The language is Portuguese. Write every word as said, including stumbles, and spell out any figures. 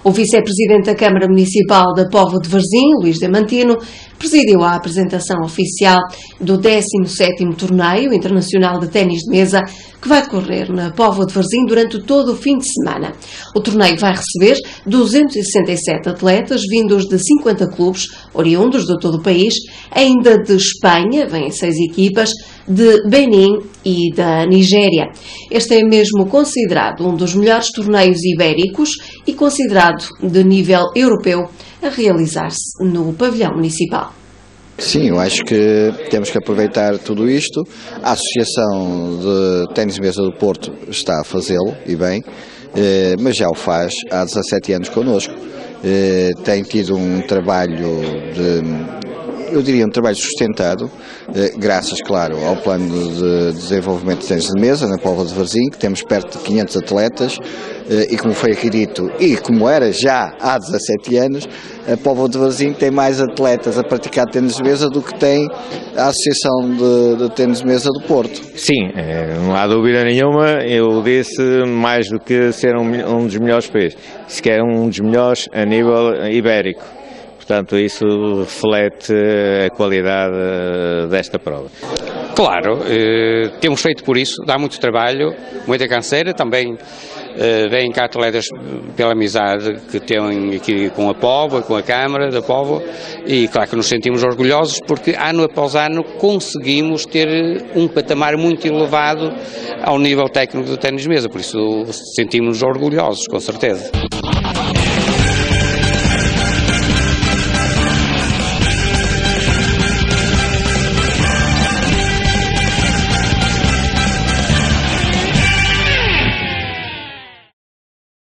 O vice-presidente da Câmara Municipal da Póvoa de Varzim, Luís Diamantino, presidiu a apresentação oficial do décimo sétimo Torneio Internacional de Ténis de Mesa, que vai decorrer na Póvoa de Varzim durante todo o fim de semana. O torneio vai receber duzentos e sessenta e sete atletas vindos de cinquenta clubes, oriundos de todo o país. Ainda de Espanha vêm seis equipas, de Benin e da Nigéria. Este é mesmo considerado um dos melhores torneios ibéricos e considerado de nível europeu a realizar-se no pavilhão municipal. Sim, eu acho que temos que aproveitar tudo isto. A Associação de Ténis de Mesa do Porto está a fazê-lo, e bem, mas já o faz há dezassete anos connosco. Tem tido um trabalho de... eu diria um trabalho sustentado, graças, claro, ao plano de desenvolvimento de ténis de mesa na Póvoa de Varzim, que temos perto de quinhentos atletas, e como foi aqui dito, e como era já há dezassete anos, a Póvoa de Varzim tem mais atletas a praticar ténis de mesa do que tem a Associação de, de Ténis de Mesa do Porto. Sim, não há dúvida nenhuma, eu disse mais do que ser um, um dos melhores países, se quer um dos melhores a nível ibérico. Portanto, isso reflete a qualidade desta prova. Claro, eh, temos feito por isso, dá muito trabalho, muita canseira, também eh, vêm cá atletas pela amizade que têm aqui com a Póvoa, com a Câmara da Póvoa, e claro que nos sentimos orgulhosos porque ano após ano conseguimos ter um patamar muito elevado ao nível técnico do ténis de mesa, por isso sentimos-nos orgulhosos, com certeza.